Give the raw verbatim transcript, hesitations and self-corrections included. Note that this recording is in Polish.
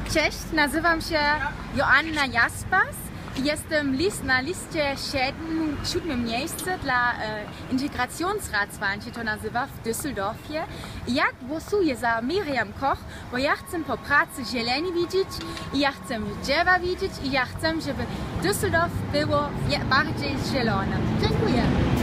Cześć, nazywam się Joanna Jaspers i jestem list na liście siedem, siódmym miejsce dla e, integrationsratswahl, się to nazywa, w Düsseldorfie. I ja głosuję za Miriam Koch, bo ja chcę po pracy zieleni widzieć i ja chcę drzewa widzieć i ja chcę, żeby Düsseldorf było bardziej zielone. Dziękuję.